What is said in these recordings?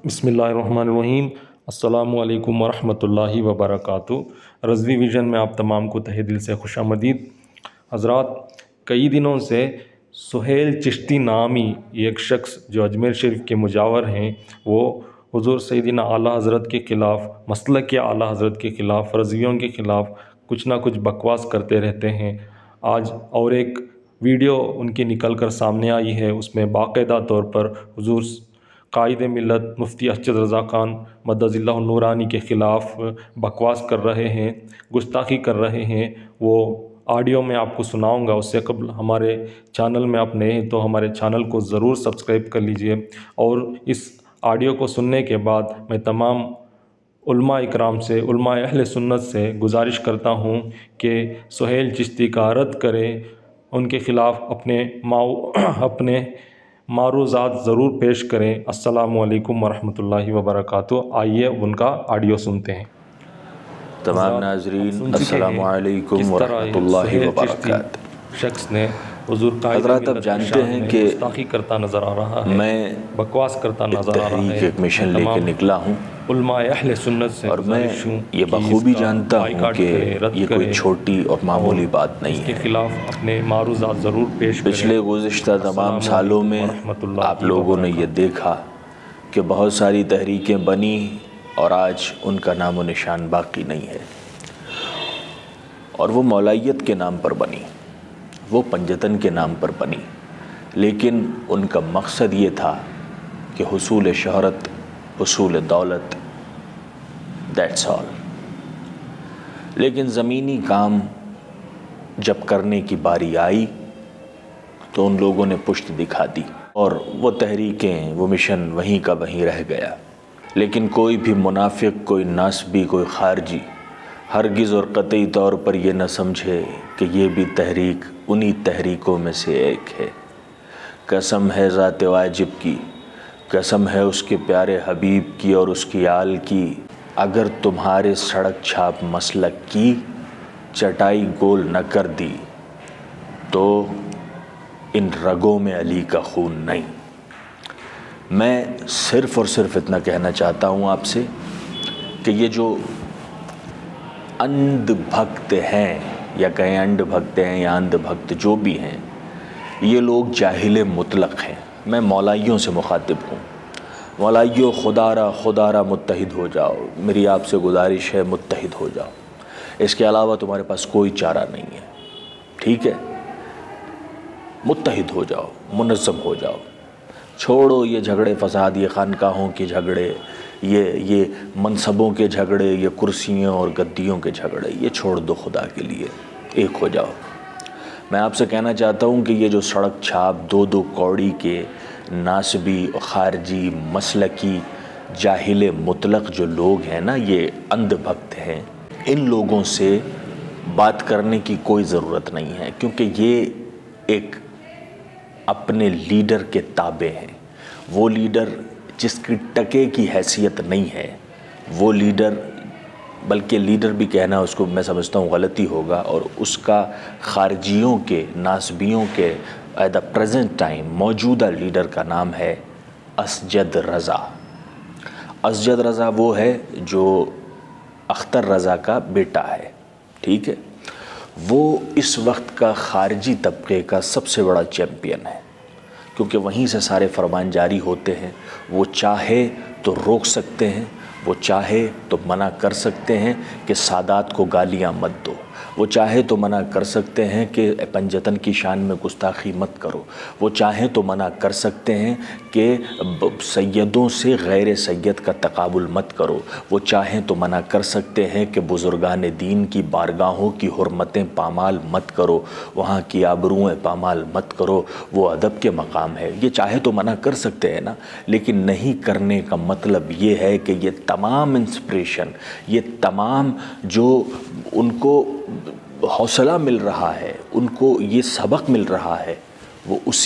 बिस्मिल्लाहिर्रहमानिर्रहीम। अस्सलामु अलैकुम वरहमतुल्लाहि वबरकातुहू। रज़वी विज़न में आप तमाम को तहे दिल से खुशामदीद। हज़रात, कई दिनों से सुहेल चिश्ती नामी एक शख्स जो अजमेर शरीफ के मुजावर हैं, वो हुज़ूर सैयदना आला हज़रत के ख़िलाफ़, मसलक के आला हज़रत के ख़िलाफ़, रज़वियों के ख़िलाफ़ कुछ ना कुछ बकवास करते रहते हैं। आज और एक वीडियो उनकी निकल कर सामने आई है, उसमें बाकायदा तौर पर हुज़ूर कायद मिल्लत मुफ्ती अरशद रज़ा खान मद्दज़िल्लाहु नूरानी के ख़िलाफ़ बकवास कर रहे हैं, गुस्ताखी कर रहे हैं। वो ऑडियो मैं आपको सुनाऊंगा। उससे कबल हमारे चैनल में आप नए हैं तो हमारे चैनल को ज़रूर सब्सक्राइब कर लीजिए। और इस ऑडियो को सुनने के बाद मैं तमाम उलमा इकराम से, उलमा अहले सुन्नत से गुजारिश करता हूँ कि सुहेल चिश्ती का रद्द करें, उनके ख़िलाफ़ अपने मारूज़ात ज़रूर पेश करें। अस्सलामु अलैकुम वरहमतुल्लाहि वबरकातुहू। आइए उनका ऑडियो सुनते हैं। तमाम नाज़रीन, अस्सलामु अलैकुम वरहमतुल्लाहि वबरकातुहू। शख्स ने हुज़ूर हज़रात, अब जानते हैं कि गुस्ताखी करता नज़र आ रहा है, मैं बकवास करता नज़र आ रहा है। एक मिशन लेके निकला हूँ उलमा अहले सुन्नत से और मैं ये बखूबी जानता हूँ कि ये कोई छोटी और मामूली बात नहीं है। इसके खिलाफ अपने मारूज़ात ज़रूर पेश करें। पिछले गुज़िश्ता तमाम सालों में आप लोगों ने ये देखा कि बहुत सारी तहरीकें बनी और आज उनका नामो निशान बाकी नहीं है। और वो मौलाइयत के नाम पर बनी, वो पंजतन के नाम पर बनी, लेकिन उनका मकसद ये था कि हुसूल शहरत, हुसूल दौलत, दैट्स ऑल। लेकिन ज़मीनी काम जब करने की बारी आई तो उन लोगों ने पुश्त दिखा दी और वो तहरीकें, वो मिशन वहीं का वहीं रह गया। लेकिन कोई भी मुनाफिक, कोई नासबी, कोई खारजी हरगिज़ और कतई तौर पर यह न समझे कि ये भी तहरीक उन्हीं तहरीकों में से एक है। कसम है ज़ात वाजिब की, कसम है उसके प्यारे हबीब की और उसकी आल की, अगर तुम्हारे सड़क छाप मसलक की चटाई गोल न कर दी तो इन रगों में अली का खून नहीं। मैं सिर्फ़ और सिर्फ इतना कहना चाहता हूँ आपसे कि ये जो अंध भक्त हैं, या कहें अंध भक्त हैं या अंध भक्त जो भी हैं, ये लोग जाहिल मुतलक हैं। मैं मौलाइयों से मुखातिब हूँ। मौलाइयों, खुदारा मुत्तहिद हो जाओ। मेरी आपसे गुजारिश है, मुत्तहिद हो जाओ। इसके अलावा तुम्हारे पास कोई चारा नहीं है, ठीक है? मुत्तहिद हो जाओ, मुनज़्ज़म हो जाओ। छोड़ो ये झगड़े फसाद, ये खानकाहों के झगड़े, ये मनसबों के झगड़े, ये कुर्सियों और गद्दियों के झगड़े, ये छोड़ दो खुदा के लिए, एक हो जाओ। मैं आपसे कहना चाहता हूँ कि ये जो सड़क छाप दो कौड़ी के नासबी, खारजी, मसलकी, जाहिल मुतलक जो लोग हैं ना, ये अंध भक्त हैं, इन लोगों से बात करने की कोई ज़रूरत नहीं है, क्योंकि ये एक अपने लीडर के ताबे हैं। वो लीडर जिसकी टके की हैसियत नहीं है, वो लीडर, बल्कि लीडर भी कहना उसको मैं समझता हूँ गलती होगा, और उसका खारजियों के, नासबियों के एट द प्रेजेंट टाइम मौजूदा लीडर का नाम है असजद रज़ा। असजद रज़ा वो है जो अख्तर रज़ा का बेटा है, ठीक है? वो इस वक्त का खारजी तबके का सबसे बड़ा चैम्पियन है, क्योंकि वहीं से सारे फरमान जारी होते हैं। वो चाहे तो रोक सकते हैं, वो चाहे तो मना कर सकते हैं कि सादात को गालियाँ मत दो, वो चाहे तो मना कर सकते हैं कि पंजतन की शान में गुस्ताखी मत करो, वो चाहे तो मना कर सकते हैं कि सैयदों से गैर सैयद का तकाबुल मत करो, वो चाहें तो मना कर सकते हैं कि बुज़ुर्गान दीन की बारगाहों की हुर्मतें पामाल मत करो, वहाँ की आबरूएं पामाल मत करो, वो अदब के मकाम है। ये चाहे तो मना कर सकते हैं ना, लेकिन नहीं करने का मतलब ये है कि ये तमाम इंस्पिरेशन, ये तमाम जो उनको हौसला मिल रहा है, उनको ये सबक मिल रहा है, वो उसी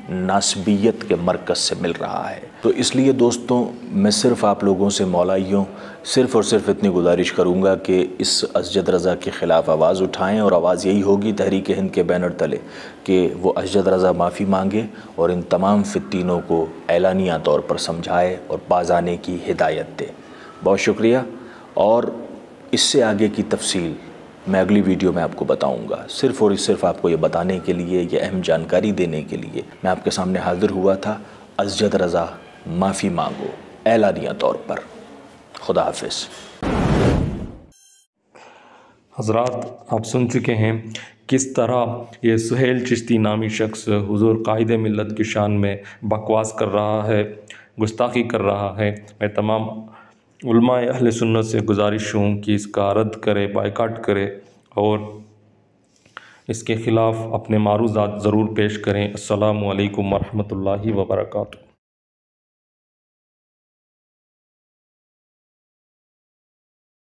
ناسبیت کے مرکز سے مل رہا ہے۔ تو اس لیے دوستوں میں صرف آپ لوگوں سے مولائیوں صرف اور صرف اتنی گزارش کروں گا کہ اس اسجد رضا کے خلاف آواز اٹھائیں، اور آواز یہی ہوگی تحریک ہند کے بینر تلے کہ وہ اسجد رضا معافی مانگے اور ان تمام فتینوں کو اعلانیہ طور پر سمجھائے اور باز آنے کی ہدایت دے۔ بہت شکریہ، اور اس سے آگے کی تفصیل میں اگلی ویڈیو میں آپ کو بتاؤں گا۔ صرف اور صرف آپ کو یہ بتانے کے لیے، یہ اہم جانکاری دینے کے لیے میں آپ کے سامنے حاضر ہوا تھا۔ اسجد رضا معافی مانگو اعلانیہ طور پر۔ خدا حافظ۔ حضرات، آپ سن چکے ہیں کس طرح یہ سہیل چشتی نامی شخص حضور قائد ملت کی شان میں بکواس کر رہا ہے، گستاخی کر رہا ہے۔ میں تمام علماء اہل سنت سے گزارش ہوں کہ اس کا رد کرے، بائیکاٹ کرے اور اس کے خلاف اپنے معروضات ضرور پیش کریں۔ السلام علیکم ورحمۃ اللہ وبرکاتہ۔